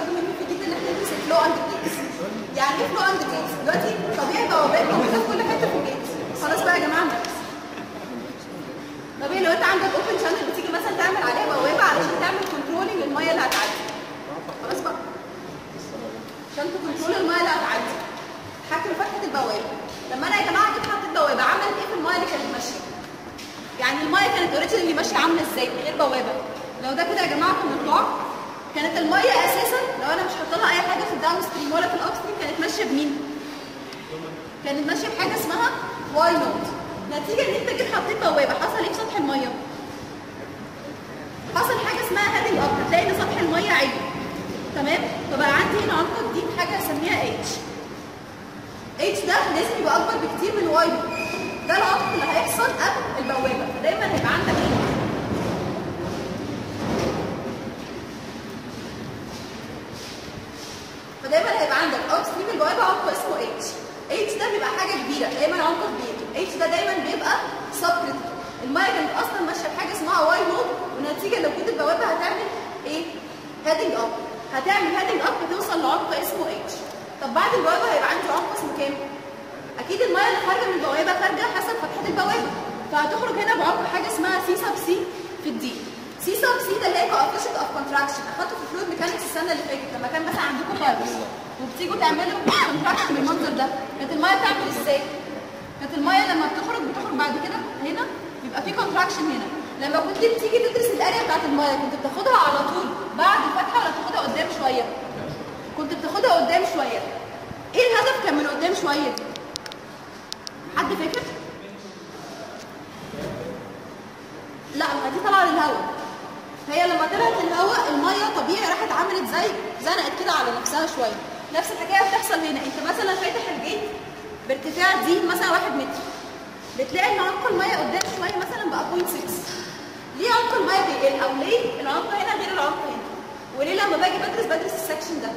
برضه مهم جدا ان احنا ندرس الفلو اند جيتس. يعني ايه فلو اند جيتس؟ دلوقتي طبيعي بوابات موجوده في كل حته في الجيت. خلاص بقى يا جماعه نركز. طبيعي لو انت عندك اوبن شانل بتيجي مثلا تعمل عليها بوابه علشان تعمل كنترولنج للميه اللي هتعدي. خلاص بقى. عشان تكنترول الميه اللي هتعدي. تحكم فتحه البوابه. لما انا يا جماعه جيت حطيت بوابه عملت ايه في الميه اللي كانت ماشيه؟ يعني الميه كانت اوريجينالي ماشيه عامله ازاي من غير بوابه؟ لو ده كده يا جماعه في النطاق كانت الميه اساسا لو انا مش حاطه لها اي حاجه في الداون ستريم ولا في الاب ستريم كانت ماشيه بمين؟ كانت ماشيه بحاجه اسمها واي نوت. نتيجه ان انت جيت حطيت بوابه حصل ايه في سطح الميه؟ حصل حاجه اسمها هيدنج اب، هتلاقي ان سطح الميه عالي. تمام؟ فبقى عندي هنا عنق جديد حاجه اسميها اتش. اتش ده لازم يبقى اكبر بكتير من واي نوت. ده العنق اللي هيحصل قبل البوابه، فدايما هيبقى عندك ايه؟ فدايما هيبقى عندك اب ستريم البوابه عنق اسمه اتش. اتش ده بيبقى حاجه كبيره، دايما عنق كبير. اتش ده دايما بيبقى سب كريتيكال. الميه كانت اصلا ماشيه بحاجه اسمها واي نوت، ونتيجه لوجود البوابه هتعمل ايه؟ هيدنج اب. هتعمل هيدنج اب هتوصل لعنق اسمه اتش. طب بعد البوابه هيبقى عندي عنق اسمه كام؟ اكيد الميه اللي خارجه من البوابه خارجه حسب فتحه البوابه، فهتخرج هنا بعمق حاجه اسمها سي سب سي في الدي. سي سب سي ده اللي هي كوفيشنت اوف كونتراكشن، اخدته في فلويد ميكانكس السنه اللي فاتت لما كان مثلا عندكم فايروس وبتيجوا تعملوا كونتراكشن بالمنظر ده. كانت الميه بتعمل ازاي؟ كانت الميه لما بتخرج بعد كده هنا بيبقى في كونتراكشن هنا. لما كنت بتيجي تدرس الاريا بتاعت الميه كنت بتاخدها على طول بعد الفتحه ولا بتاخدها قدام شويه؟ كنت بتاخدها قدام شويه. ايه الهدف كان من قدام شويه دي؟ حد فاكر؟ لا ما دي طالعه للهواء. هي لما طلعت الهواء الميه طبيعي راحت عملت زي زنقت كده على نفسها شويه. نفس الحكايه بتحصل هنا. انت مثلا فاتح الجيت بارتفاع دي مثلا 1 متر، بتلاقي ان عمق الميه قدام شويه مثلا بقى 0.6. ليه عمق الميه بيقل؟ او ليه العمق هنا غير العمق هنا؟ وليه لما باجي بدرس السكشن ده؟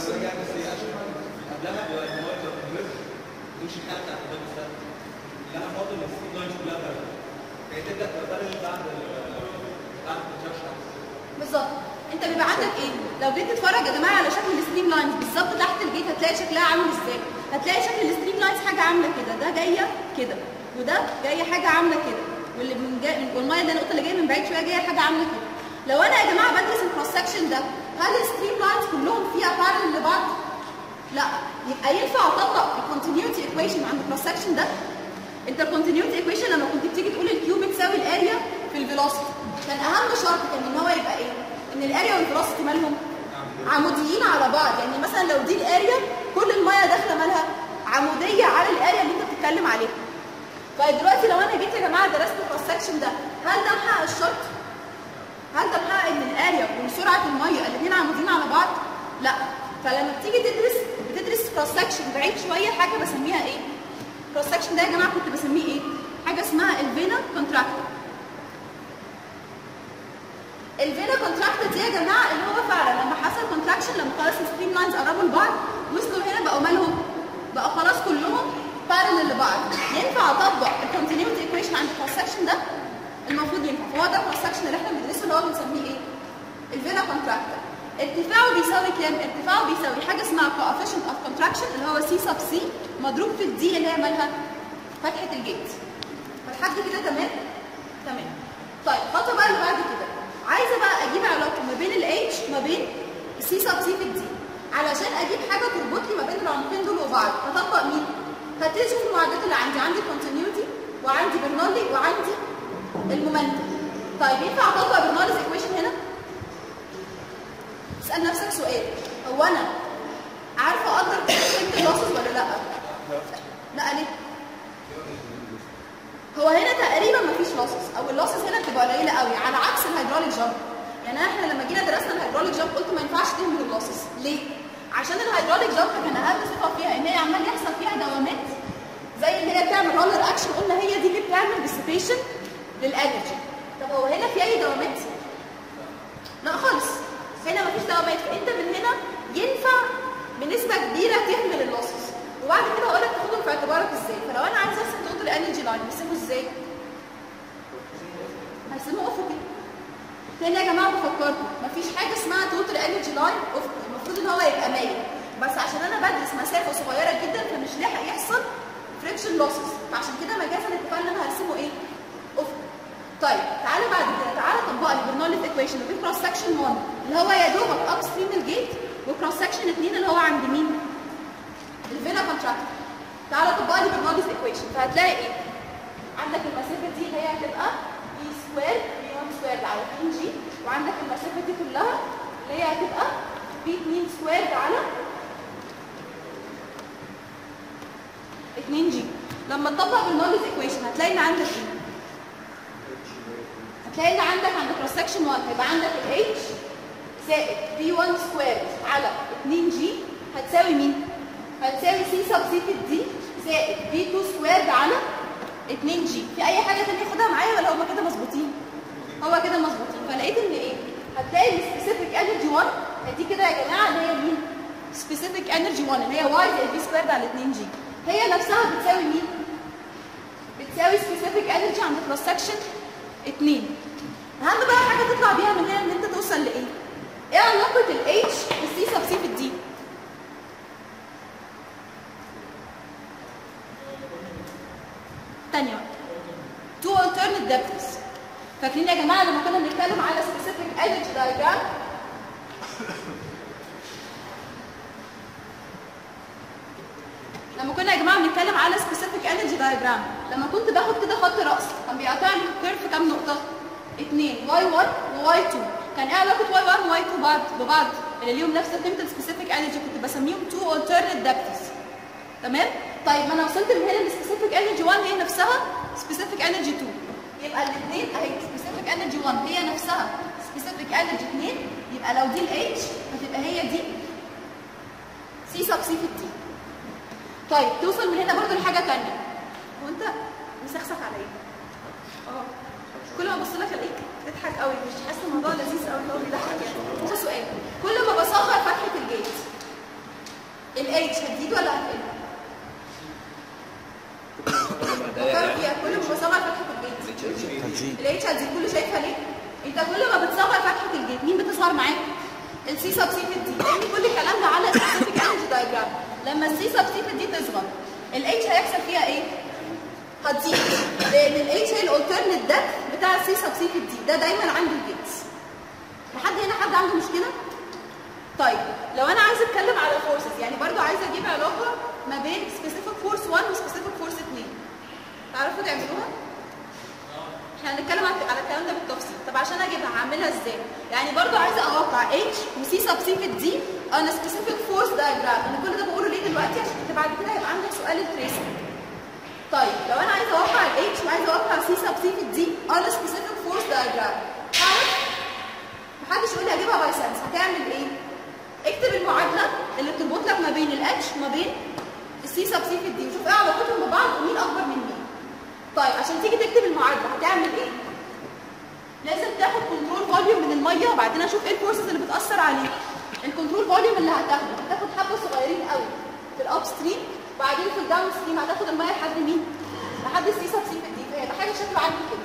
بالظبط. انت بيبقى عندك ايه؟ لو جيت تتفرج يا جماعه على شكل الستريم لاينز بالظبط تحت الجيت هتلاقي شكلها عامل ازاي؟ هتلاقي شكل الستريم لاينز حاجه عامله كده، ده جايه كده وده جايه حاجه عامله كده، واللي والميه اللي النقطه اللي جايه من بعيد شويه جايه حاجه عامله كده. لو انا يا جماعه بدرس الكروس سكشن ده هل الستريم لاينز كلهم فيها بارل لبعض؟ لا. يبقى ينفع اطبق الكونتينيوتي ايكويشن عند الكروس سكشن ده؟ انت الكونتينيوتي ايكويشن لما كنت بتيجي تقول الكيو بتساوي الاريا في الفيلوسيتي كان اهم شرط كان ان هو يبقى ايه؟ ان الاريا والفيلوسيتي مالهم؟ عموديين على بعض. يعني مثلا لو دي الاريا كل الميه داخله مالها؟ عموديه على الاريا اللي انت بتتكلم عليها. فدلوقتي لو انا جيت يا جماعه درست الكروس سكشن ده هل ده محقق الشرط؟ هل ده محقق ان الاريا وسرعه الميه الاثنين عموديين على بعض؟ لا. فلما بتيجي بتدرس كروس سكشن بعيد شويه حاجه بسميها ايه؟ كروس سكشن ده يا جماعه كنت بسميه ايه؟ حاجه اسمها الفينا كونتراكتور. الفينا كونتراكتور دي يا جماعه اللي هو فعلا لما حصل كونتراكشن لما خلاص الستريم لاينز قربوا لبعض وصلوا هنا بقوا مالهم؟ بقوا خلاص كلهم بارلل لبعض. ينفع اطبق الكونتينيوتي ايكويشن عند الكروس سكشن ده؟ المفروض ينفع. فهو ده الكروس سكشن اللي احنا بندرسه اللي هو بنسميه ايه؟ الفينا كونتراكتور. ارتفاعه بيساوي كام؟ ارتفاعه بيساوي حاجه اسمها coefficient of contraction اللي هو سي سب سي مضروب في الدي اللي هي مالها؟ فتحه الجيت. فلحد كده تمام؟ تمام. طيب الخطوه بقى اللي بعد كده عايزه بقى اجيب علاقه ما بين الاتش ما بين السي سب سي في الدي علشان اجيب حاجه تربط لي ما بين العنقين دول وبعض. هطبق مين؟ هبتدي اشوف المعادلات اللي عندي كونتينيوتي وعندي برنولي وعندي المومنتم. طيب ينفع اطبق برنوليز ايكويشن هنا؟ اسال نفسك سؤال، هو انا عارفه اقدر قيمه اللوسز ولا لا؟ لا. ليه؟ هو هنا تقريبا مفيش لوسز او اللوسز هنا بتبقى قليله قوي على عكس الهيدروليك جامب. يعني احنا لما جينا درسنا الهيدروليك جامب قلت ما ينفعش تهمل اللوسز. ليه؟ عشان الهيدروليك جامب كان اهم صفه فيها ان هي عمال يحصل فيها دوامات زي اللي هي بتعمل رولر اكشن. قلنا هي دي اللي بتعمل ديسيبيشن للانرجي. طب هو هنا في اي دوامات؟ لا خالص. هنا مفيش دوامات. فانت من هنا ينفع بنسبه كبيره تهمل اللوسز. وبعد كده هقول لك تاخدهم في اعتبارك ازاي. فلو انا عايز ارسم تقول الانرجي لاين نرسمه ازاي؟ هرسمه افقي. تاني يا جماعه بفكركم مفيش حاجه اسمها توتال انرجي لاين افقي، المفروض ان هو يبقى 100 بس عشان انا بدرس مسافه صغيره جدا فمش لاحق يحصل فريكشن لوسز، فعشان كده مجازا اتفقنا ان انا هرسمه ايه؟ افقي. طيب تعالى بعد كده تعالى طبق لي برنوليس ايكويشن وفي كروس سكشن 1 اللي هو يا دوبك اب ستريم الجيت وكروس سكشن 2 اللي هو عند مين؟ الفينا كونتراكتور. تعالى طبق لي برنوليس ايكويشن فهتلاقي ايه؟ عندك المسافه دي اللي هي هتبقى بي سكوير بي 1 سكوير على 2 جي، وعندك المسافه دي كلها اللي هي هتبقى بي 2 سكوير على 2 جي. لما تطبق بالنولج ايكويشن هتلاقي ان عندك ايه؟ هتلاقي ان عندك عند كروس سكشن 1 هيبقى عندك الاتش زائد بي 1 سكوير على 2 جي هتساوي مين؟ هتساوي سي سبسيتد دي زائد بي 2 سكوير على 2 جي. في اي حاجه ثانيه خدها معايا ولا هما كده مظبوطين؟ هو كده مظبوطين. فلقيت ان ايه؟ هتلاقي السبيسيفيك انرجي 1 دي كده يا جماعه اللي هي مين؟ سبيسيفيك انرجي 1 اللي هي واي زائد بي سكوير على 2 جي هي نفسها بتساوي مين؟ بتساوي سبيسيفيك انرجي عند كروس سكشن 2. اهم بقى حاجه تطلع بيها من هنا ان انت توصل لايه؟ ايه علاقه الاتش بالسي سبسيفيك دي؟ تانية تو alternate depths. فاكرين يا جماعه لما كنا بنتكلم على specific energy diagram لما كنا يا جماعه بنتكلم على specific energy diagram لما كنت باخد كده خط راس كان بيقطع لي كيرف كام نقطه؟ 2 y1 و y2. كان ايه علاقه y1 و y2 ببعض اللي ليهم نفس قيمه السبيسيفيك انرجي؟ كنت بسميهم تو alternate depths. تمام؟ طيب ما انا وصلت من هنا للسبيسيفيك انرجي 1 هي نفسها سبيسيفيك انرجي 2. يبقى الاثنين اهي سبيسيفيك انرجي 1 هي نفسها سبيسيفيك انرجي 2. يبقى لو دي الاتش هتبقى هي دي سي سبسيفيك دي. طيب توصل من هنا برضو لحاجه ثانيه. هو انت مسخسخ عليا؟ كل ما ابص لك الاقيك تضحك قوي، مش حاسه الموضوع لذيذ قوي اللي هو بيضحك يعني. بص سؤال، كل ما بصغر فتحه الجيت الاتش هتزيد ولا هتقل؟ فكر فيها. كل ما بصغر فتحه الجيت الاتش هتزيد. كله شايفها ليه؟ انت كل ما بتصغر فتحه الجيت مين بتصغر معاك؟ السي سبسيفيك دي. لان كل الكلام ده على سبيسيفيك انرجي دايجرام. لما السي سبسيفيك دي تصغر الاتش هيحصل فيها ايه؟ هتزيد، لان الاتش هي الالترنت ديبث بتاع السي سبسيفيك دي. ده دايما عند الجيتس. لحد هنا حد عنده مشكله؟ طيب لو انا عايزه اتكلم على فورسز يعني برضو عايزه اجيب علاقه ما بين سبيسيفيك فورس 1 وسبيسيفيك فورس 2. تعرفوا تعملوها؟ احنا هنتكلم على الكلام ده بالتفصيل. طب عشان اجيبها هعملها ازاي؟ يعني برضو عايزه اوقع اتش وسي سبسيفيك دي on a specific force diagram. انا كل ده بقوله ليه دلوقتي؟ عشان انت بعد كده هيبقى عندك سؤال التريسنج. طيب لو انا عايزه اوقع الاتش وعايزه اوقع سي سبسيفيك دي on a specific force diagram هعرف؟ محدش يقول لي هجيبها باي سنس. هتعمل ايه؟ اكتب المعادله اللي بتربط لك ما بين الاتش وما بين السي سبسيفيك دي وشوف ايه علاقتهم ببعض ومين اكبر من مين. طيب عشان تيجي تكتب المعادله هتعمل ايه؟ لازم تاخد كنترول فوليوم من الميه وبعدين اشوف ايه الفورسز اللي بتاثر عليه. الكنترول فوليوم اللي هتاخد حبه صغيرين قوي في الاب ستريم وبعدين في الداون ستريم هتاخد الميه لحد مين؟ لحد السي سبسيفيك دي. فهيبقى حاجه شكله عامل كده.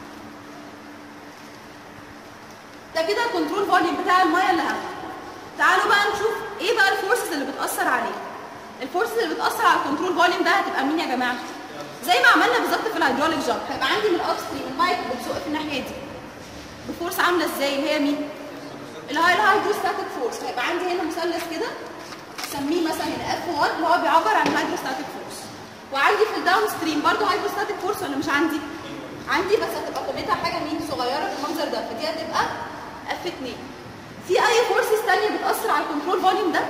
ده كده الكنترول فوليوم بتاع الميه اللي هاخده. تعالوا بقى نشوف ايه بقى الفورسز اللي بتاثر عليه. الفورسز اللي بتاثر على الكنترول فوليوم ده هتبقى مين يا جماعه؟ زي ما عملنا بالظبط في الهيدروليك جامب. هيبقى عندي من الاب ستريم الميه بتزق في الناحيه دي بفورس عامله ازاي؟ اللي هي مين؟ الهيدروستاتيك فورس. هيبقى عندي هنا مثلث كده نسميه مثلا F1 اللي هو بيعبر عن الهيدروستاتيك فورس. وعندي في الداون ستريم برضه هيدروستاتيك فورس ولا مش عندي؟ عندي بس هتبقى قيمتها حاجه مين؟ صغيره في المنظر ده. فدي هتبقى F2. في اي فورسز ثانيه بتاثر على الكنترول فوليوم ده؟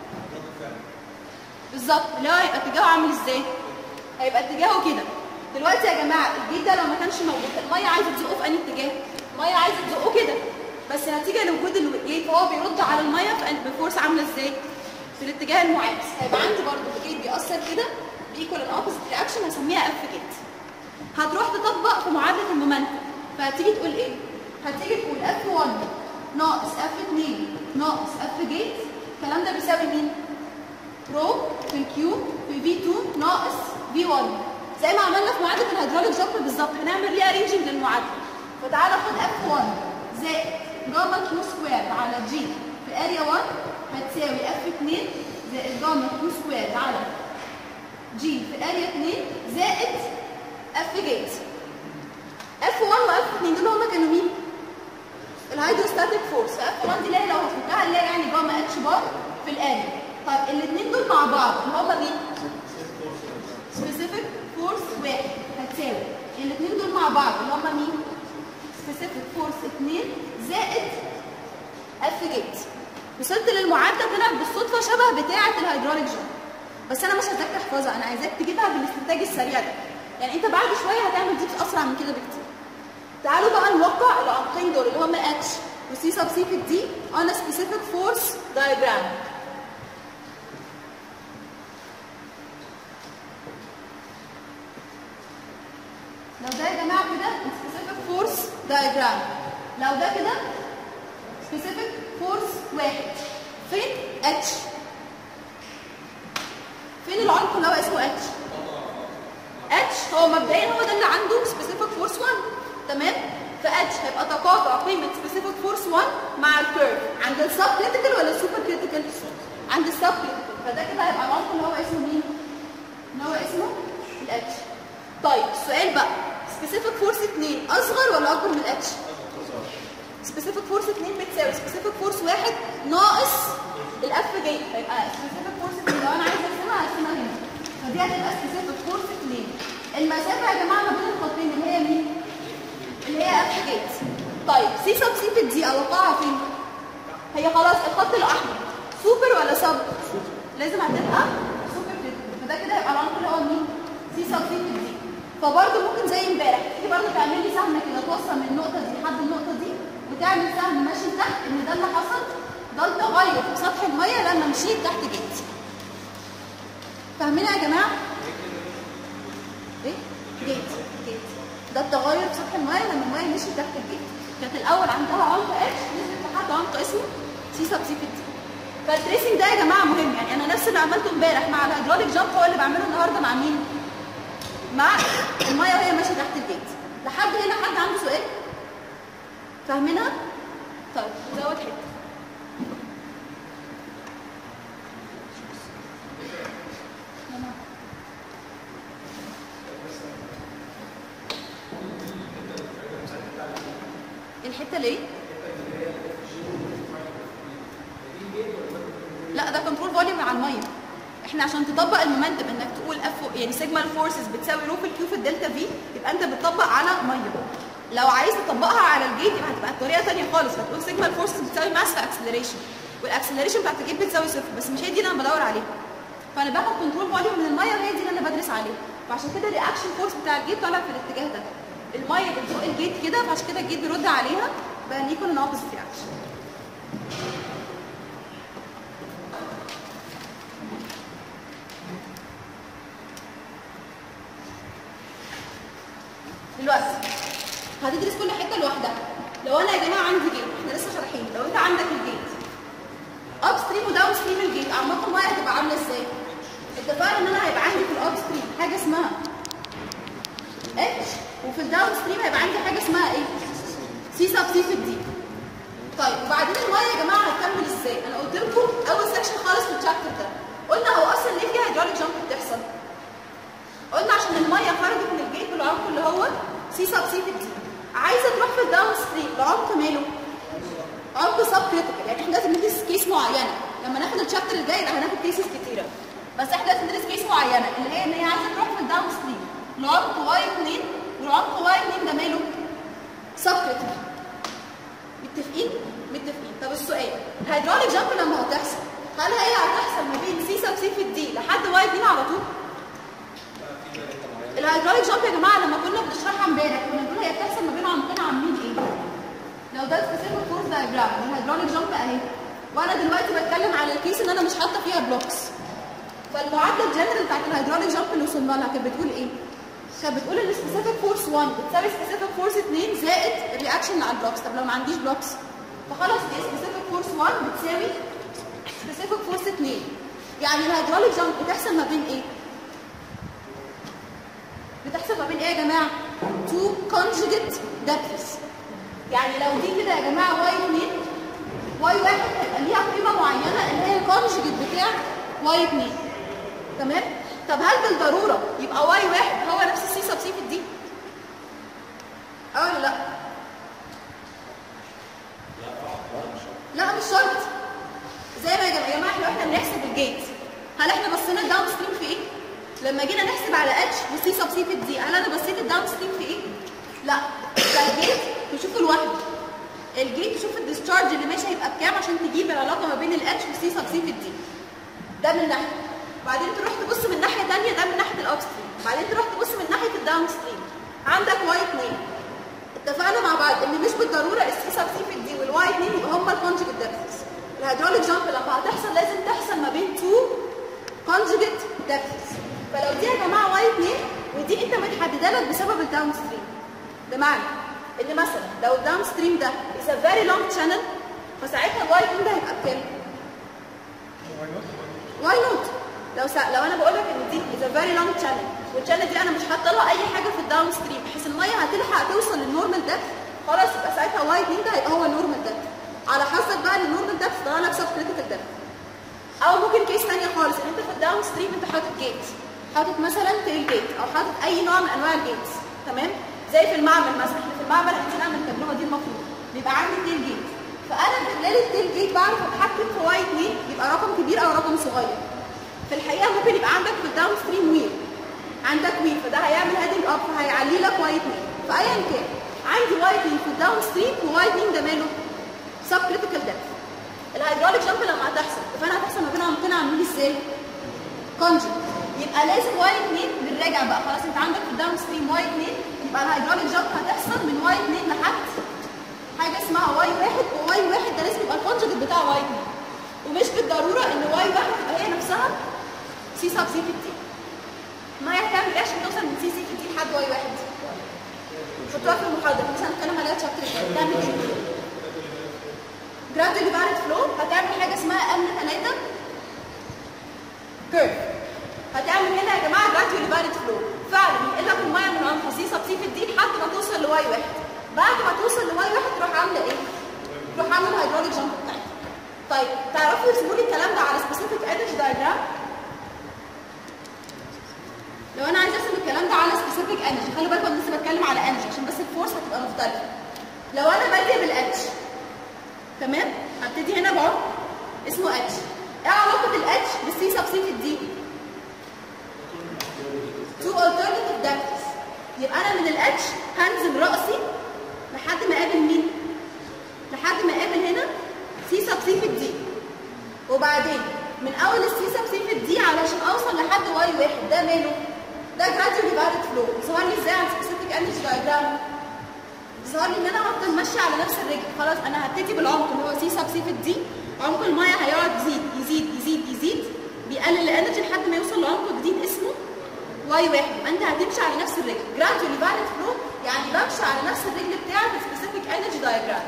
بالظبط. اللي هو هيبقى اتجاهه عامل ازاي؟ هيبقى اتجاهه كده. دلوقتي يا جماعه الجيت ده لو ما كانش موجود الميه عايزه تزقه في انهي اتجاه؟ الميه عايزه تزقه كده. بس نتيجه لوجود الجيت فهو بيرد على الميه بفورس عامله ازاي؟ في الاتجاه المعاكس. هيبقى عندي برضه الجيت بيأثر كده بيكوال ان اوبوزيت رياكشن هسميها اف جيت. هتروح تطبق في معادله المومنتم فهتيجي تقول ايه؟ هتيجي تقول F1 ناقص F2 ناقص F جيت. الكلام ده بيساوي مين؟ رو في الكيو في V2 ناقص V1. زي ما عملنا في معادله الهيدروليك جامب بالظبط. هنعمل ري ارينجنج للمعادله. فتعالى خد F1 زائد جاما كيو سكوير على جي في اريا 1 هتساوي اف 2 زائد جاما كيو سكوير على جي في اريا 2 زائد اف جيت. اف 1 واف 2 دول هما كانوا مين؟ الهيدروستاتيك فورس. فاف 1 دي اللي هي لو هتفكها اللي هي يعني جاما اتش بار في الاريا. طيب الاثنين دول مع بعض اللي هما مين؟ سبيسيفيك فورس واحد هتساوي الاثنين دول مع بعض اللي هما مين؟ سبيسيفيك فورس 2 زائد اف جيت. وصلت للمعادله طلعت بالصدفه شبه بتاعه الهيدروليك جامب، بس انا مش عايزاك تحفظها، انا عايزاك تجيبها بالاستنتاج السريع ده. يعني انت بعد شويه هتعمل دي اسرع من كده بكتير. تعالوا بقى نوقع العمقين دول اللي هم اتش وسي سب سي في دي on a specific force diagram. لو ده يا جماعه كده specific force diagram، لو ده كده specific force واحد، فين اتش؟ فين العمق اللي هو اسمه اتش؟ اتش هو مبدئيا هو ده اللي عنده سبيسيفيك فورس 1 تمام؟ فاتش هيبقى تقاطع قيمه سبيسيفيك فورس 1 مع الكيرف عند السب كريتيكال ولا السوبر كريتيكال؟ عند السب كريتيكال، فده كده هيبقى العمق اللي هو اسمه مين؟ اللي هو اسمه الاتش. طيب السؤال بقى سبيسيفيك فورس 2 اصغر ولا اكبر من الاتش؟ سبيسيفيك فورس 2 بتساوي سبيسيفيك فورس 1 ناقص الاف جيت، هيبقى سبيسيفيك فورس 2 لو انا عايزه ارسمها هرسمها هنا، فدي هتبقى سبيسيفيك فورس 2. المسافه يا جماعه ما بين الخطين اللي هي مين؟ اللي هي اف جيت. طيب سي سب سي في دي اوقعها فين؟ هي خلاص الخط الاحمر سوبر ولا سب؟ لازم هتبقى سوبر كريتيكال، فده كده هيبقى العمق اللي هو مين؟ سي سب سي في دي. فبرضه ممكن زي امبارح تيجي برضه تعمل لي سهم كده توصل من النقطه دي لحد النقطه دي وتعمل سهم ماشي تحت ان ده اللي حصل، ده التغير في سطح الميه لما مشيت تحت جيت. فاهمين يا جماعه؟ ايه؟ جيت ده التغير في سطح الميه لما الميه مشيت تحت الجيت. كانت الاول عندها عمق اتش نزلت لحد عمق اسمه سي سب سي في دي. فالتريسنج ده يا جماعه مهم، يعني انا نفس اللي عملته امبارح مع الهيدروليك جامب هو اللي بعمله النهارده مع مين؟ مع الميه وهي ماشيه تحت الجيت. لحد هنا حد عنده سؤال؟ فاهمينها؟ طيب نزود حته. الحته ليه؟ لا ده كنترول فوليوم على الميه. احنا عشان تطبق المومنتم انك تقول اف يعني سيجما الفورسز بتساوي رو في الكيو في الدلتا في، يبقى انت بتطبق على ميه. لو عايز تطبقها على الجيت يبقى هتبقى بطريقه ثانيه خالص، هتقول سيجما الفورسز بتساوي ماس في اكسلريشن، والاكسلريشن بتاعت الجيت بتساوي صفر، بس مش هي دي اللي انا بدور عليها. فانا باخد كنترول فوليوم من الميه وهي دي اللي انا بدرس عليها، فعشان كده الرياكشن فورس بتاع الجيت طالع في الاتجاه ده. الميه بتزق الجيت كده، فعشان كده الجيت بيرد عليها بان يكون ناقص رياكشن. دلوقتي هتدرس كل حته لوحدها. لو انا يا جماعه عندي جيت، احنا لسه شارحين، لو انت عندك الجيت اب ستريم وداون ستريم الجيت اعماق الميه هتبقى عامله ازاي؟ اتفقنا ان انا هيبقى عندي في الاب ستريم حاجه اسمها اتش، وفي الداون ستريم هيبقى عندي حاجه اسمها ايه؟ سي سب سي في دي. طيب وبعدين الميه يا جماعه هتكمل ازاي؟ انا قلت لكم اول سكشن خالص في الشابتر ده قلنا هو اصلا ليه في هيدروليك جامب بتحصل؟ قلنا عشان الميه خرجت من الجيت بالعمق اللي هو سي سب سي في دي، عايزه تروح في الداون ستريم بعمق ماله؟ عمق سب كريتيكال. يعني احنا لازم ندرس كيس معينه، لما ناخد الشابتر الجاي هناخد كيسز كتيره، بس احنا لازم ندرس كيس معينه اللي هي ان هي عايزه تروح في الداون ستريم لعمق واي 2، والعمق واي 2 ده ماله؟ سب كريتيكال. متفقين؟ متفقين. طب السؤال الهيدروليك جامب لما هتحصل هل هي هتحصل ما بين سي سب سي في دي لحد واي 2 على طول؟ الهيدروليك جامب يا جماعه لما كنا بنشرحها امبارح كنا بنقول هي بتحصل ما بين عمقين عاملين ايه؟ لو ده سبيسيفيك فورس دايجرام والهيدروليك جامب اهي، وانا دلوقتي بتكلم على الكيس ان انا مش حاطه فيها بلوكس، فالمعادله الجنرال بتاعت الهيدروليك جامب اللي وصلنا لها كانت بتقول ايه؟ كانت بتقول ان سبيسيفيك فورس 1 بتساوي سبيسيفيك فورس 2 زائد الرياكشن اللي على البلوكس. طب لو ما عنديش بلوكس فخلاص دي سبيسيفيك فورس 1 بتساوي سبيسيفيك فورس 2. يعني الهيدروليك جامب بتحصل ما بين ايه؟ بتحصل ما بين ايه يا جماعه؟ تو conjugate depths. يعني لو دي كده يا جماعه واي 2، واي 1 هيبقى ليها قيمه معينه اللي هي الكونجكت بتاع واي 2. تمام؟ طب هل بالضروره يبقى واي 1 هو نفس السي سب سي في الدي؟ ولا لا؟ لا مش شرط. زي ما يا جماعه احنا بنحسب الجيت، هل احنا بصينا الداون ستريم في ايه؟ لما جينا نحسب على اتش وسي سب سي في الدي، هل انا بصيت الداون ستريم في ايه؟ لا. فالجيت تشوفه لوحده. الجيت تشوف الديسشارج اللي ماشي هيبقى بكام عشان تجيب العلاقه ما بين الاتش والسي سب سي في الدي. ده من ناحيه. بعدين تروح تبص من ناحيه ثانيه، ده من ناحيه الاب ستريم. بعدين تروح تبص من ناحيه الداون ستريم. عندك واي 2. اتفقنا مع بعض ان مش بالضروره السي سب سي في الدي والواي 2 يبقى هم الكونجكت ديبثز. الهيدروليك جامب لما هتحصل لازم تحصل ما بين 2 كونجكت ديبثز. فلو دي يا جماعه واي 2 ودي انت متحدده لك بسبب الداون ستريم، بمعنى ان مثلا لو الداون ستريم ده is a very long channel فساعتها الواي 2 ده هيبقى بكام؟ واي نوت. لو انا بقول لك ان دي is a very long channel والشانل دي انا مش حاطه لها اي حاجه في الداون ستريم بحيث الميه هتلحق توصل للنورمال ديبث، خلاص يبقى ساعتها واي 2 ده هيبقى هو النورمال ديبث. على حسب بقى النورمال ديبث طلع لك سب كريتيكال ديبث. او ممكن كيس ثانيه خالص ان انت في الداون ستريم انت حاطط جيت، حاطط مثلا تيل جيت او حاطط اي نوع من انواع الجيتس. تمام؟ زي في المعمل مثلا، احنا في المعمل عايزين نعمل التجربه دي المفروض بيبقى عندي تيل جيت، فانا في خلال التيل جيت بعرف اتحكم في واي 2 يبقى رقم كبير او رقم صغير. في الحقيقه ممكن يبقى عندك في الداون ستريم ويل، عندك ويل فده هيعمل هيدنج اب فهيعلي لك واي 2. فايا كان عندي واي 2 في الداون ستريم وواي 2 ده ماله سب كريتيكال ديبث. الهيدروليك جامب لما هتحصل فانا هتحصل ما بينهم كده عاملين ازاي؟ كونجكت. يبقى لازم واي 2 بنراجع بقى، خلاص انت عندك في الداون ستريم واي 2 يبقى الهيدروليك جامب هتحصل من واي 2 لحد حاجه اسمها واي 1، وواي 1 ده لازم يبقى الكونجكت بتاع واي 2. ومش بالضروره ان واي 1 تبقى هي نفسها سي سب سي في الدي. ما هتعمل ايه عشان توصل من سي سي في دي لحد واي 1؟ حطوها في المحاضره مثلا هنتكلم عليها تشابتر الجاي. تعمل ايه؟ جراديولي فاريد فلو هتعمل حاجه اسمها ام 3 كيرف. هتعمل هنا يا جماعه جراديولي فاريد فلو، فعلا ينقل لك الميه من عند سي سب سي في الدي لحد ما توصل لواي 1. بعد ما توصل لواي 1 تروح عامله ايه؟ تروح عامله الهيدروليك جامب بتاعتها. طيب تعرفوا يرسموا لي الكلام ده على سبيسيفيك انرجي دايجرام؟ لو انا عايزه ارسم الكلام ده على سبيسيفيك انرجي، خلي بالكم انا لسه بتكلم على انرجي عشان بس الفورس هتبقى مختلفه. لو انا بادئه بالاتش، تمام؟ هبتدي هنا بعمق اسمه اتش. ايه علاقه الاتش بالسي سب سي في الدي؟ تو alternative depths. يبقى انا من الاتش هنزل راسي لحد ما اقابل مين؟ لحد ما اقابل هنا سي سب سي في الدي. وبعدين من اول السي سب سي في الدي علشان اوصل لحد واي 1 ده ماله؟ ده جراديولي فاريد فلو. يظهر لي ازاي على سبيسيفيك انرجي دايجرام؟ يظهر لي ان انا هفضل ماشيه على نفس الرجل، خلاص انا هبتدي بالعمق اللي هو سي سب سي في الدي، عمق الميه هيقعد يزيد يزيد يزيد يزيد بيقلل الانرجي لحد ما يوصل لعمق جديد اسمه واي 1. يبقى انت هتمشي على نفس الرجل. جراديولي فاريد فلو يعني بمشي على نفس الرجل بتاعت السبيسيفيك انرجي دايجرام.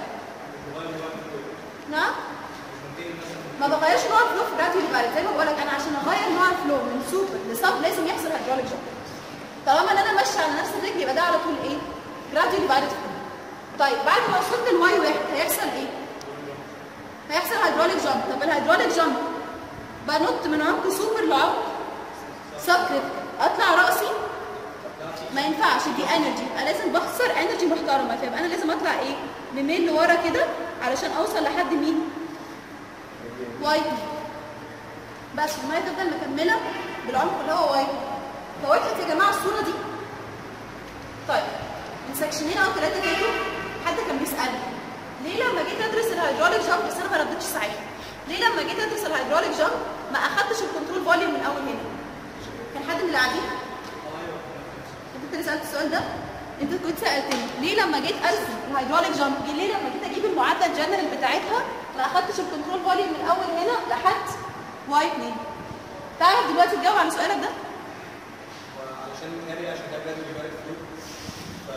نعم؟ ما بغيرش نوع الفلو في جراديولي فاريد، زي ما بقول لك انا عشان اغير نوع الفلو من سوبر لسب لازم يحصل هيدروليك جامب. طالما ان انا ماشيه على نفس الرجل يبقى ده على طول ايه؟ جراديولي فاريد فلو. طيب بعد ما وصلت لواي 1 هيحصل ايه؟ هيحصل هيدروليك جامب. طب الهيدروليك جامب بنط من عمق سوبر لعمق سب كريتيكال، اطلع راسي ما ينفعش، دي انرجي، يبقى لازم بخسر انرجي محترمه، فيبقى انا لازم اطلع ايه؟ نميل لورا كده علشان اوصل لحد مين؟ واي 2. بس الميه تفضل مكمله بالعمق اللي هو واي 2. فوضحت يا جماعه الصوره دي؟ طيب من سكشنين او 3 فاتوا حد كان بيسالني ليه لما جيت ادرس الهيدروليك جامب، بس انا ما ردتش ساعتها، ليه لما جيت ادرس الهيدروليك جامب ما اخدتش الكنترول فوليوم من اول هنا؟ كان حد من اللي قاعدين؟ انت اللي سالت السؤال ده؟ انت كنت سالتني ليه لما جيت ارسم الهيدروليك جامب، ليه لما جيت اجيب المعادله الجنرال بتاعتها ما اخدتش الكنترول فوليوم من اول هنا لحد واي 2؟ تعرف دلوقتي تجاوب على سؤالك ده؟ علشان نري عشان ده بجد بيبقى فلو ف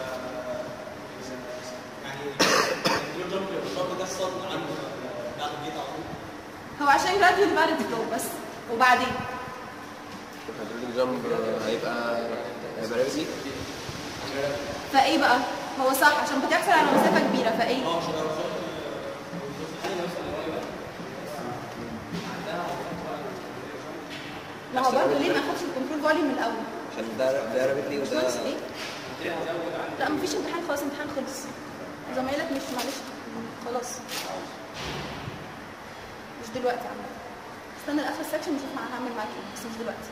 يعني الكنترول جامب بالظبط ده الصدمه عنده بعد الجيت على طول. هو عشان جراديولي فاريد فلو بس. وبعدين الهيدروليك جامب هيبقى ريفزي. فايه بقى؟ هو صح عشان بتحصل على مسافه كبيره فايه؟ عشان لو وصلت الحاجه مثلا ما هو برضه ليه ما اخدش الكنترول فوليوم من الاول؟ عشان ده رابط لي وده باشمهندس ايه؟ لا مفيش امتحان خلاص، امتحان خلص. زمايلك مش معلش خلاص مش دلوقتي عامة. استنى لاخر السكشن نشوف هعمل معاك ايه بس مش دلوقتي.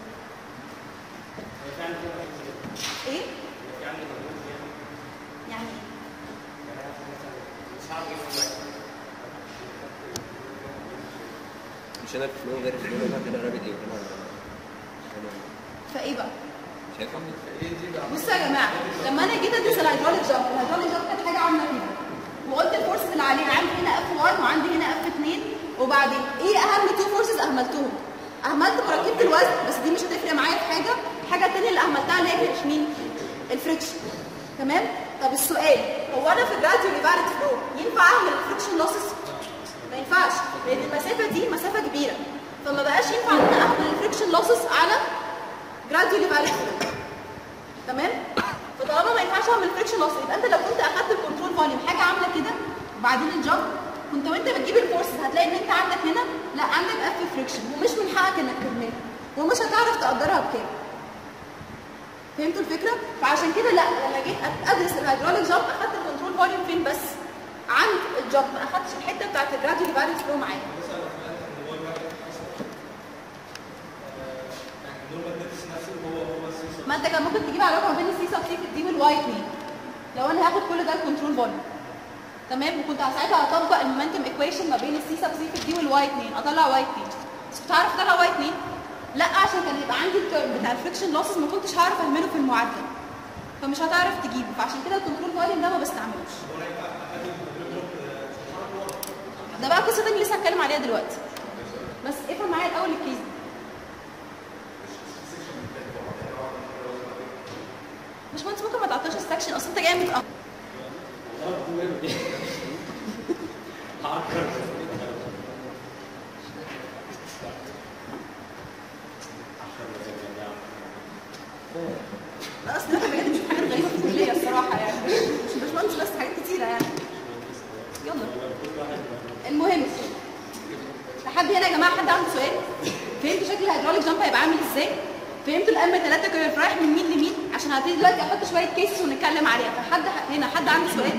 ايه؟ يعني ايه؟ مش انا في غير في اليوم كده رابط ايه كده فايه بقى؟ شايفه؟ بصوا يا جماعه لما انا جيت ادرس الهيدروليك جامب، الهيدروليك جامب كانت حاجه عامله كده وقلت الفورسز اللي عليه عندي هنا اف 1 وعندي هنا اف 2 وبعدين ايه اهم تو فورسز اهملتهم؟ اهملت مركبه الوزن بس دي مش هتفرق معايا في حاجه، الحاجه الثانيه اللي اهملتها اللي هي كانت مين؟ الفريكشن. تمام؟ طب السؤال هو انا في الجراديولي فاليد فلو ينفع اعمل الفريكشن لوسز؟ ما ينفعش لان المسافه دي مسافه كبيره فما بقاش ينفع ان انا اعمل الفريكشن لوسز على جراديولي فاليد فلو. تمام؟ فطالما ما ينفعش اعمل فريكشن لوس يبقى انت لو كنت اخدت الكنترول فوليوم حاجه عامله كده وبعدين الجامب كنت وانت بتجيب الفورسز هتلاقي ان انت عندك هنا لا عندك اف فريكشن ومش من حقك انك ترميها ومش هتعرف تقدرها بكام. فهمتوا الفكره؟ فعشان كده لا لما جيت ادرس الهيدروليك جامب اخدت الكنترول فوليوم فين بس؟ عند الجامب ما اخدتش الحته بتاعت الجراديولي فاليد فلو معايا. ما انت كان ممكن تجيب علاقه ما بين السي سب سي في الدي والواي 2 لو انا هاخد كل ده الكنترول فوليوم. تمام؟ وكنت ساعتها هطبق المومنتم ايكويشن ما بين السي سب سي في الدي والواي 2 اطلع واي 2 بس كنت هعرف اطلع واي 2؟ لا عشان كان يبقى عندي الترم بتاع الفريكشن لوسز ما كنتش هعرف اعمله في المعادله فمش هتعرف تجيبه فعشان كده الكنترول فوليوم ده ما بستعملوش. ده بقى قصه ثانيه لسه هتكلم عليها دلوقتي بس افهم معايا الاول الكيس دي. باشمهندس ممكن ما تعطيش السكشن اصل انت جاي متاخر. لا اصل احنا بجد مش حاجات غريبه في الكليه الصراحه يعني مش باشمهندس بس حاجات كتيره يعني. يلا المهم لحد هنا يا جماعه حد عنده سؤال؟ فهمتوا شكل الهيدروليك جامب هيبقى عامل ازاي؟ فهمتوا الام 3 كيرف رايح من مين لمين؟ عشان هبتدي دلوقتي احط شويه كيسز ونتكلم عليها فحد هنا حد عنده سؤال؟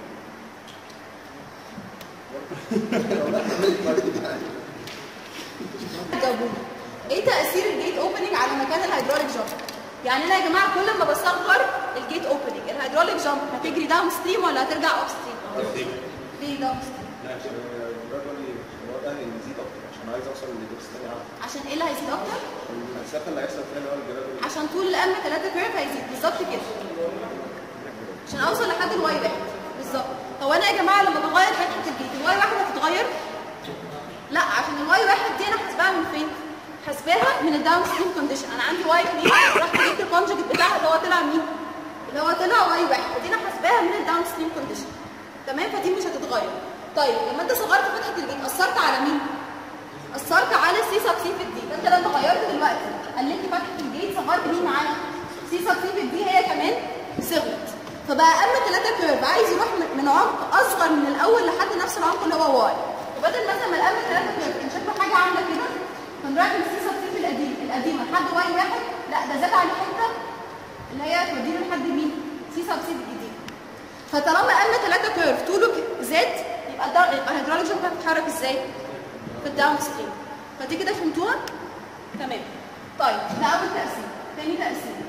جاوبوني. ايه تاثير الجيت اوبننج على مكان الهيدروليك جامب؟ يعني انا يا جماعه كل ما بصغر الجيت اوبننج الهيدروليك جامب هتجري داون ستريم ولا هترجع اب ستريم؟ ليه داون ستريم؟ لا عشان الجرادولي هو ده هيزيد اكتر عشان عايز اوصل للدبس تاني اعلى. عشان ايه اللي هيزيد اكتر؟ المسافه اللي هيحصل فيها اللي هو الجرادولي عشان طول الام 3 كيرف هيزيد بالظبط كده عشان اوصل لحد الواي واحد بالظبط. هو انا يا جماعه لما بغير فتحه الجيت الواي واحد هتتغير؟ لا عشان الواي واحد دي انا حاسباها من فين؟ حاسباها من الداون ستريم كونديشن. انا عندي واي 2 رحت جبت الكونجكت بتاعها اللي هو طلع مين؟ اللي هو طلع واي واحد ودي انا حاسباها من الداون ستريم كونديشن. تمام؟ فدي مش هتتغير. طيب لما انت صغرت فتحه الجيت اثرت على مين؟ اثرت على السي سب سي في الدي. فانت لما غيرت دلوقتي قللت فتحه الجيت صغرت مين معانا؟ سي سب سي في الدي هي كمان صغرت. فبقى ام 3 كيرف عايز يروح من عمق اصغر من الاول لحد نفس العمق اللي هو واي. وبدل مثلا ما الام 3 كيرف كان شكله حاجه عامله كده فنروح من السي سب سي في القديمه لحد واي واحد لا ده زاد عليه حته اللي هي تودينا لحد مين؟ سي سب سي في الجديد. فطالما ام 3 كيرف طوله زاد يبقى الهيدروليك جامب هتتحرك ازاي؟ في الداون ستريم. فدي كده فهمتوها؟ تمام. طيب ده اول تقسيم. تاني تقسيم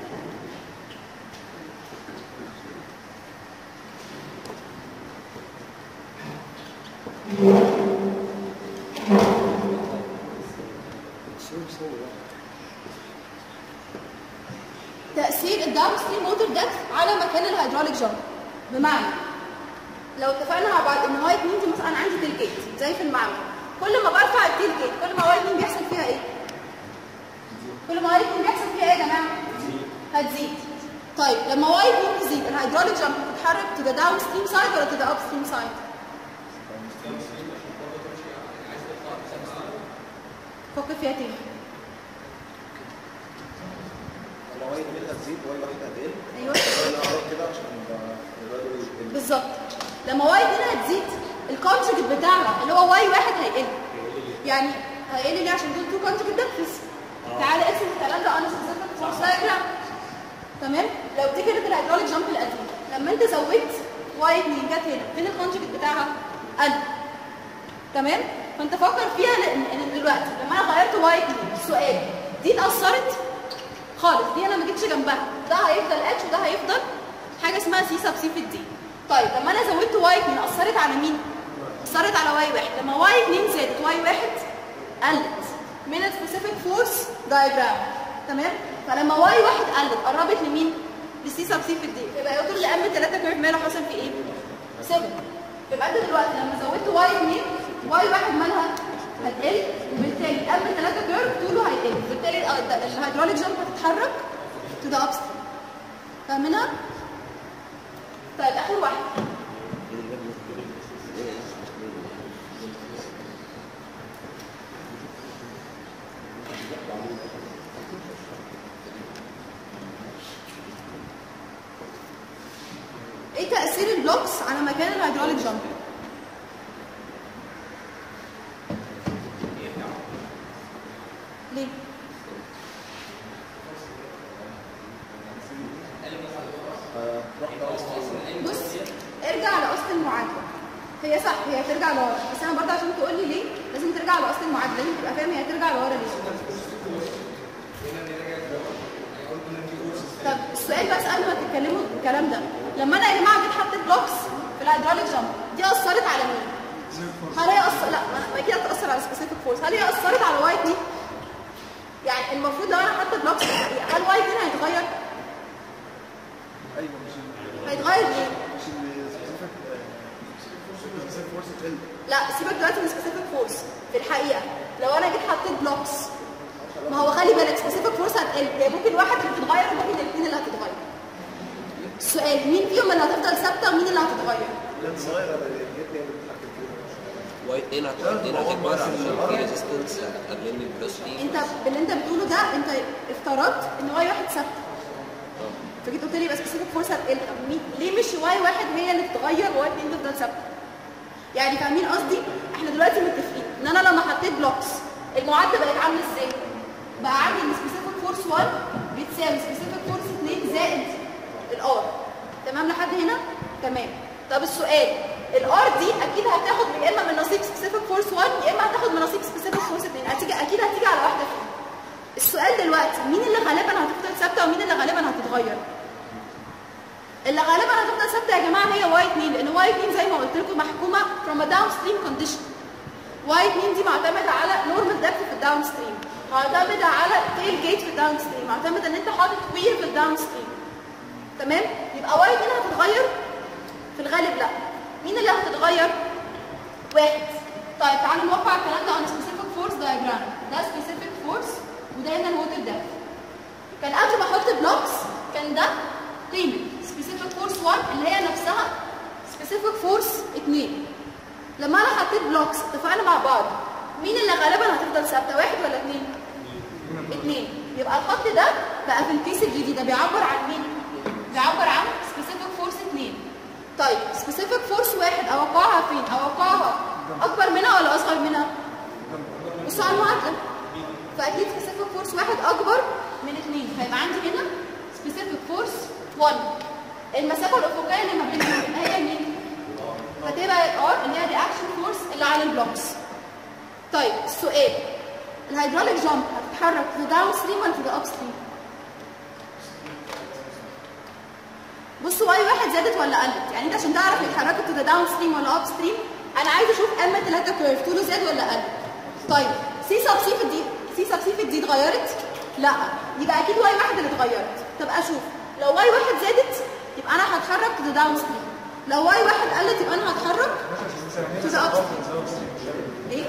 تأثير الداون ستريم ووتر ديبث على مكان الهيدروليك جامب. بمعنى لو اتفقنا مع بعض ان واي 2 دي مثلا انا عندي تيل جيت زي في المعمل كل ما برفع التيل جيت كل ما واي 2 بيحصل فيها ايه؟ كل ما واي 2 بيحصل فيها ايه يا جماعه؟ هتزيد. طيب لما واي 2 تزيد الهيدروليك جامب بتتحرك تو ذا داون ستريم سايد ولا تو ذا اب ستريم سايد؟ فكر فيها تاني. لما واي 2 هتزيد واي 1 هتقل. ايوه انا هروح كده عشان الجرادولي بالظبط. لما واي 2 هتزيد الكونجكت بتاعها اللي هو واي 1 هيقل. يعني هيقل ليه؟ عشان دول تو كونجكت ديفرنس. تعالى اقسم الكلام ده انا سبيسيفيك فورس دايجرام. تمام؟ لو دي كانت الهيدروليك جامب القديم، لما انت زودت واي 2 جت هنا، فين الكونجكت بتاعها؟ قل. تمام؟ فانت فكر فيها لان دلوقتي لما انا غيرت واي 2 السؤال دي اتأثرت خالص، دي انا ما جيتش جنبها، ده هيفضل اتش وده هيفضل حاجه اسمها سي سب سي في الدي. طيب لما انا زودت واي 2 اثرت على مين؟ اثرت على واي 1. لما واي 2 زادت واي 1 قلت من السبيسيفيك فورس دايجرام. تمام؟ فلما واي 1 قلت قربت لمين؟ لسي سب سي في الدي. يبقى يقول لي ام 3 كيرف ماله حصل في ايه؟ 7. يبقى انت دلوقتي لما زودت واي 2 واي 1 مالها هتقل، وبالتالي ام 3 كيرف طوله هيقل، وبالتالي الهيدروليك جامب هتتحرك تو ذا ابستريم. فاهمينها؟ طيب اخر واحد. ايه تأثير البلوكس على مكان الهيدروليك جامب؟ ليه؟ بص ارجع لاصل المعادله. هي صح، هي هترجع لورا، بس انا برضه عشان تقول لي ليه لازم ترجع لاصل المعادله، لازم تبقى فاهم هي هترجع لورا ليه. طب السؤال بس قبل ما تتكلموا الكلام ده، لما انا يا جماعه جيت حطيت بلوكس في الهيدروليك جامب دي اثرت على مين؟ هل هي لا ما كده هتاثر على سبيسيفيك فورس. هل هي اثرت على واي 2؟ يعني المفروض لو انا حاطه بلوكس في الحقيقه هل واي 2 هيتغير؟ ايوه هيتغير ليه؟ مش السبيسيفيك فورس تقل. لا سيبك دلوقتي من سبيسيفيك فورس. في الحقيقه لو انا جيت حطيت بلوكس، ما هو خلي بالك سبيسيفيك فورس هتقل، يعني ممكن واحد اللي هتتغير وممكن الاثنين اللي هتتغير. السؤال مين فيهم اللي هتفضل ثابته ومين اللي هتتغير؟ الصغيره اللي بتتحكم فيها. واي 2 هتكبر عشان في ريزيستنس قبل من البلس دي. انت باللي انت بتقوله ده انت افترضت ان واي 1 ثابته. فجيت قلت لي يبقى سبيسيفيك فورس هتقل، طب ليه مش واي 1 هي اللي تتغير وواي 2 تفضل ثابته؟ يعني فاهمين قصدي؟ احنا دلوقتي متفقين ان انا لما حطيت بلوكس المعادله بقت عامله ازاي؟ بقى عندي ان سبيسيفيك فورس 1 بتساوي سبيسيفيك فورس 2 زائد الار. تمام لحد هنا؟ تمام. طب السؤال الار دي اكيد هتاخد يا اما من نصيب سبيسيفيك فورس 1 يا اما هتاخد من نصيب سبيسيفيك فورس 2، اكيد هتيجي على واحده فيهم. السؤال دلوقتي مين اللي غالبا هتفضل ثابته ومين اللي غالبا هتتغير؟ اللي غالبا هتفضل ثابته يا جماعه هي واي 2، لان واي 2 زي ما قلت لكم محكومه from a downstream condition. واي 2 دي معتمده على نورمال ديبث في الداون ستريم، معتمده على تيل جيت في الداون ستريم، معتمده ان انت حاطط وير في الداون ستريم. تمام؟ يبقى واي 2 هتتغير؟ في الغالب لا. مين اللي هتتغير؟ واحد. طيب تعالوا نوقع الكلام ده on specific force diagram. ده specific force وده هنا الووتر ديبث. كان قبل ما احط بلوكس كان ده قيمه specific force 1 اللي هي نفسها specific force 2. لما انا حطيت بلوكس اتفقنا مع بعض مين اللي غالبا هتفضل ثابته، واحد ولا اثنين؟ اثنين. يبقى الخط ده بقى في الكيس الجديده بيعبر عن مين؟ بيعبر عن specific force 2. طيب specific force 1 اوقعها فين؟ اوقعها اكبر منها ولا اصغر منها؟ بصوا على المعادله. فاكيد specific force 1 اكبر من 2، فيبقى عندي هنا specific force 1. المسافه الافقيه اللي ما بينهم هي مين؟ هتبقى الار اللي هي رياكشن فورس اللي على البلوكس. طيب السؤال الهيدروليك جامب هتتحرك في داون ستريم ولا في اب ستريم؟ بصوا واي 1 زادت ولا قلت؟ يعني انت عشان تعرف اتحركت في داون ستريم ولا اب ستريم انا عايز اشوف ام 3 كيرف طوله زاد ولا قل. طيب سي سب سي في الدي، سي سب سي في الدي اتغيرت؟ لا، يبقى اكيد واي 1 اللي اتغيرت. طب اشوف لو واي 1 زادت يبقى انا هتحرك في داون ستريم، لو واي 1 قلت يبقى انا هتحرك في ذا اب ستريم. ايه؟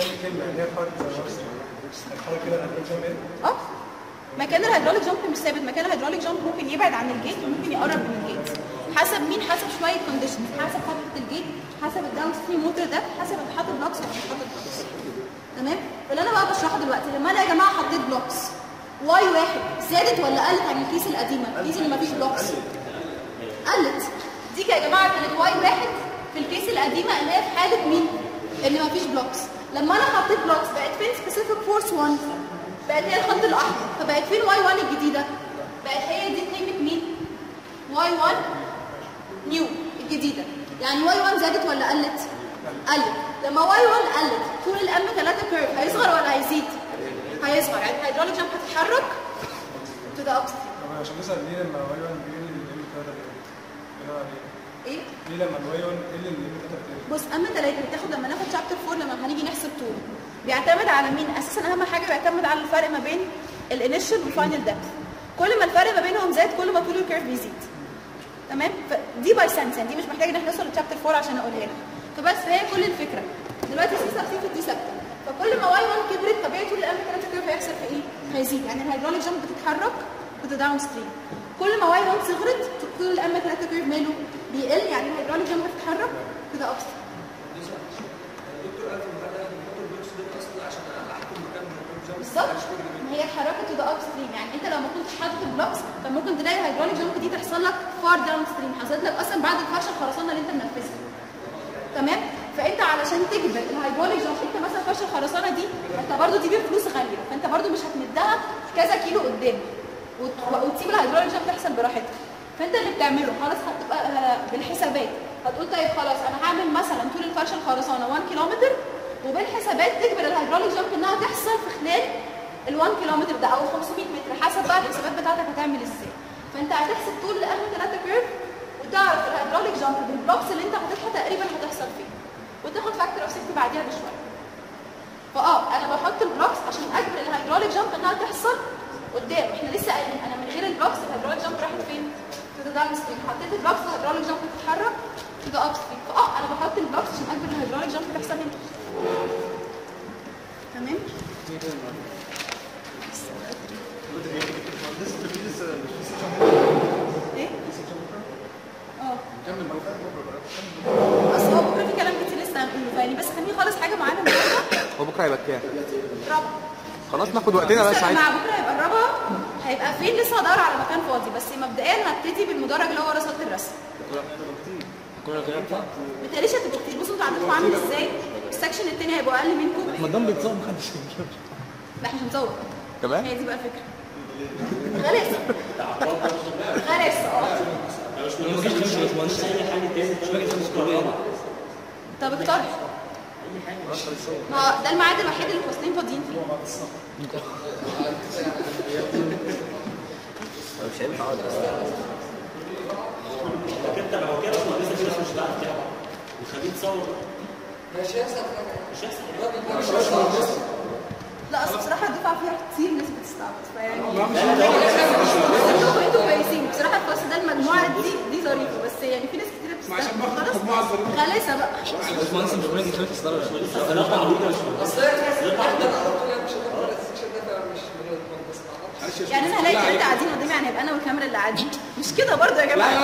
مكان الهيدروليك جامب مش ثابت، مكان الهيدروليك جامب ممكن يبعد عن الجيت وممكن يقرب من الجيت حسب مين؟ حسب شويه كونديشنز، حسب فتحه الجيت، حسب الداون ستريم موتور ده، حسب انت حاطط بلوكس ولا مش حاطط بلوكس. تمام؟ فاللي انا بقى بشرحه دلوقتي لما انا يا جماعه حطيت بلوكس واي 1 زادت ولا قلت عن الكيس القديمه؟ الكيس اللي ما فيش بلوكس قلت. دي يا جماعه كانت واي واحد في الكيس القديمه اللي هي في حاله مين؟ ان مفيش بلوكس. لما انا حطيت بلوكس بقت فين سبيسيفيك فورس 1؟ بقت هي الخط الاحمر. فبقت فين واي 1 الجديده؟ بقت هي دي قيمه مين؟ واي 1 نيو الجديده. يعني واي 1 زادت ولا قلت؟ قلت. لما واي 1 قلت طول الام 3 كيرف هيصغر ولا هيزيد؟ هيصغر. يعني الهيدروليك جامب هتتحرك تو ذا ابستريم. طب عشان نسال ليه لما واي 1 بيقل الام 3 بيقل؟ ايه؟ ليه لما الواي 1 قل الام 3 بيقل؟ بص ام 3 بتاخد لما ناخد شابتر 4 لما هنيجي نحسب طول بيعتمد على مين؟ اساسا اهم حاجه بيعتمد على الفرق ما بين الانيشال والفاينل ديبث. كل ما الفرق ما بينهم زاد كل ما طول الكيرف بيزيد. تمام؟ فدي باي سنس، يعني دي مش محتاجه ان احنا نوصل لشابتر 4 عشان اقولها لك. فبس هي كل الفكره. دلوقتي سي سب سي دي ثابته. فكل ما واي 1 كبرت طبيعي طول الام 3 كيرف هيحصل في ايه؟ هيزيد. يعني الهيدروليك جامب بتتحرك تو داون ستريم. كل ما واي 1 صغرت طول الام 3 كيرف ماله؟ بيقل. يعني الهيدروليك جامب بتتحرك تو ذا ابستريم. بالظبط. ما هي اتحركت تو ذا اب ستريم. يعني انت لو ما كنتش حاطط البلوكس فممكن تلاقي الهيدروليك جامب دي تحصل لك فار داون ستريم، حصلت لك اصلا بعد الفرشه الخرسانه اللي انت منفذها. تمام؟ فانت علشان تجبر الهيدروليك جامب، انت مثلا فرشه الخرسانه دي انت برضو دي بفلوس غاليه، فانت برضو مش هتمدها كذا كيلو قدام وتسيب الهيدروليك جامب تحصل براحتها. فانت اللي بتعمله خلاص هتبقى بالحسابات، هتقول طيب خلاص انا هعمل مثلا طول الفرشه الخرسانه 1 كيلومتر، وبالحسابات تجبر الهيدروليك جامب انها تحصل في خلال ال 1 كيلومتر ده او 500 متر، حسب بقى الحسابات بتاعتك هتعمل ازاي. فانت هتحسب طول الام 3 كيرف وتعرف الهيدروليك جامب بالبلوكس اللي انت حاططها تقريبا هتحصل فين، وتاخد فاكتور اوف سيفتي بعديها بشويه. انا بحط البلوكس عشان اجبر الهيدروليك جامب انها تحصل قدام. احنا لسه قايلين انا من غير البلوكس الهيدروليك جامب راحت فين؟ تو ذا داون ستريم. حطيت البلوكس الهيدروليك جامب تتحرك تو ذا اب ستريم. انا بحط البلوكس عشان اجبر الهيدروليك جامب تحصل هنا. تمام؟ ايه؟ نكمل بقى. اصل هو بكره في كلام كتير لسه هنقوله، فيعني بس خليني خالص حاجه معانا النهارده. هو بكره هيبقى كام؟ رابع. خلاص ناخد وقتنا بس عادي. مع بكره هيبقى الرابع هيبقى فين؟ لسه هدور على مكان فاضي، بس مبدئيا هبتدي بالمدرج اللي هو ورا سطح الرسم. بالتالي هتبقوا كتير. بصوا انتوا عندكم عامل ازاي؟ السكشن التاني هيبقوا اقل منكم. ما دام بيتصور محدش هيجيب. لا احنا مش هنصور. كمان؟ هي دي بقى الفكره. غلاسه. غلاسه. ما فيش باشمهندس اي حاجه تاني مش فاكر اسم الكليه. طب اقترح. ما ده الميعاد الوحيد اللي الفصلين فاضيين فيه. مش هينفع اقعد انت لو كده اصلا لسه مش هتعرف تلعب وخليه تصور. مش هيحصل. لا اصل بصراحه الدفعه فيها كتير ناس بتستعبط فيعني انتوا كويسين بصراحه. الفصل ده المجموعه دي ظريفه، بس يعني في ناس كتير بتستعبط خلاص. غلاسه بقى. باشمهندس مش ممكن تشوف تصدر. يعني انا هلاقي ثلاثه قاعدين قدامي، يعني هيبقى انا والكاميرا اللي قاعدين. مش كده برضه يا جماعه.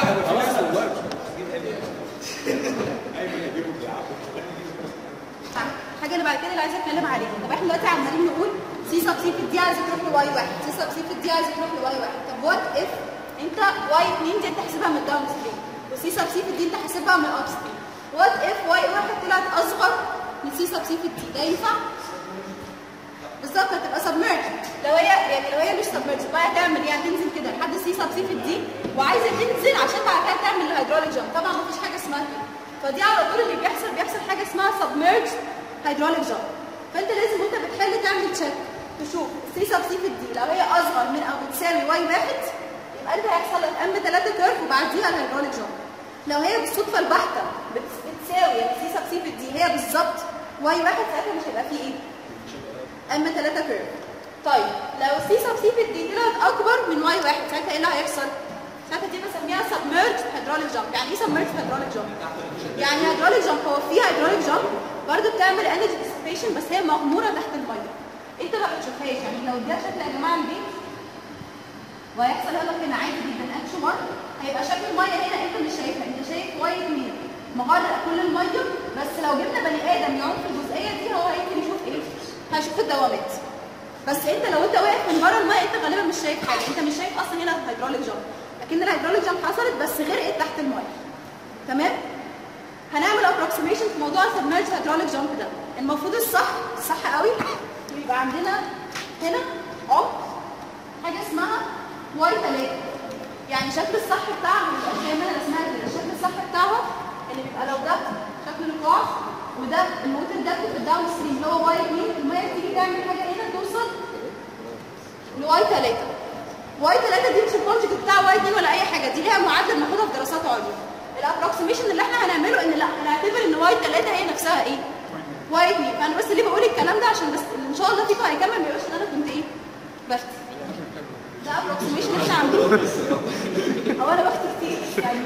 الحاجه اللي بعد كده اللي عايزه اتكلم عليها، طب احنا دلوقتي عمالين نقول سي سب سي في الدي عايزه تروح لواي واحد، سي سب سي في الدي عايزه تروح لواي واحد. طب وات اف انت واي 2 دي انت حاسبها من الداون ستريم، وسي سب سي في الدي انت حاسبها من الاب ستريم. وات اف واي واحد طلعت اصغر من سي سب سي في الدي، ده ينفع؟ بالظبط هتبقى سبميرج. لو هي مش سبميرج بقى هتعمل ايه؟ هتنزل كده لحد سي سب سي في الدي وعايزه تنزل عشان بعد كده تعمل الهيدروليك جامب. طبعا مفيش حاجه اسمها كده. فدي على طول اللي بيحصل حاجه اسمها سبميرج هيدروليك جامب. فانت لازم وانت بتحل تعمل تشيك تشوف السي سب سي في الدي لو هي اصغر من او بتساوي واي واحد يبقى انت هيحصل لك ام 3 كيرف وبعديها الهيدروليك جامب. لو هي بالصدفه البحته بتساوي السي سب سي في الدي هي بالظبط واي واحد ساعتها مش هيبقى فيه ايه؟ ام 3 كيرف. طيب لو السي سب سي في الدي طلعت اكبر من واي واحد ساعتها ايه اللي هيحصل؟ ساعتها دي بسميها سبميرج هيدروليك جامب. يعني ايه سبميرج هيدروليك جامب؟ يعني هيدروليك جامب هو فيها هيدروليك جامب برضه بتعمل انرجي ديسيبيشن بس هي مغموره تحت الميه. انت ما بتشوفهاش. يعني لو اديها شكل يا جماعه البيت وهيحصل لك هنا عادي جدا اكشن مارك، هيبقى شكل الميه هنا انت مش شايفها، انت شايف واي 2 مغرق كل الميه. بس لو جبنا بني ادم يعوم في الجزئيه دي هو هيمكن يشوف ايه؟ هيشوف الدوامات. بس انت لو انت واقف من بره الميه انت غالبا مش شايف حاجه، انت مش شايف اصلا هنا الهيدروليك جامب، لكن الهيدروليك جامب حصلت بس غرقت تحت الميه. تمام؟ هنعمل ابروكسيميشن في موضوع السبمرج هيدروليك جامب ده. المفروض الصح قوي يبقى عندنا هنا عمق حاجه اسمها واي 3. يعني شكل الصح بتاعها بيبقى زي ما انا رسمها كده، الشكل الصح بتاعها اللي بيبقى لو ده شكل القاع وده الموتر ده في الداون ستريم اللي هو واي 2، الميه بتيجي تعمل حاجه هنا توصل لواي 3. واي 3 دي مش الكونجكت بتاع واي 2 ولا اي حاجه، دي ليها معادله بناخدها في دراسات عليا. الابروكسيميشن اللي احنا هنعمله ان لا هنعتبر ان واي 3 هي نفسها ايه؟ واي 2. فانا بس ليه بقول الكلام ده عشان بس ان شاء الله فيكم هيكمل ما يقولش ان انا كنت ايه؟ بفتي. ده ابروكسيميشن احنا عاملينه او انا بفتي كتير يعني.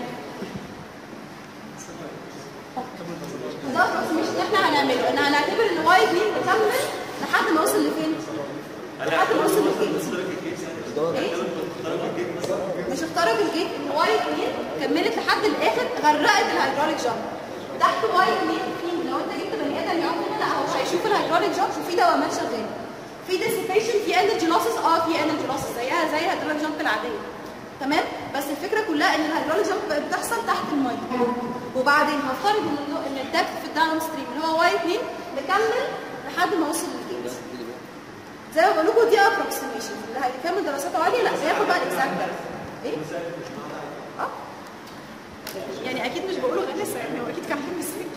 ده ابروكسيميشن احنا هنعمله ان هنعتبر ان واي 2 تكمل لحد ما اوصل لفين؟ لحد ما اوصل لفين؟ ايه؟ مش اخترق الجيت، ان واي 2 كملت لحد الاخر غرقت الهيدروليك جامب. تحت واي 2 في لو انت جبت بني ادم يعوم هنا لا هو مش هيشوف الهيدروليك جامب وفي دوامات شغاله. في ديسيبيشن، في انرجي لوسز، في انرجي لوسز زيها زي الهيدروليك جامب العاديه. تمام؟ بس الفكره كلها ان الهيدروليك جامب بتحصل تحت الميه. وبعدين هفترض ان الدبث في الداون ستريم اللي هو واي 2 نكمل لحد ما اوصل للجيت. زي ما بقول لكم دي ابروكسيميشن، اللي هيكمل دراسات عليا لا هياخد بقى الاكزاكت. ايه؟ يعني اكيد مش بقوله غير لسه، يعني هو اكيد كان حلم السنين.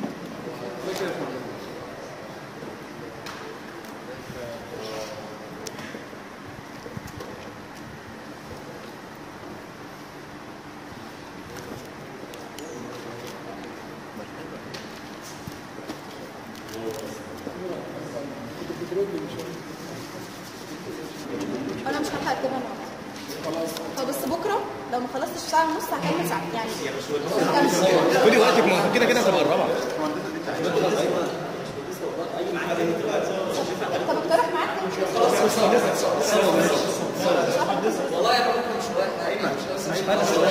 انا مش هلحق اكتبها النهارده. طب بس بكره لو ما خلصتش في ساعه ونص هكمل ساعه يعني. خدي وقتك، ما كده هتبقى الرابعه. طب اقترح معاك والله يا ممكن شويه مش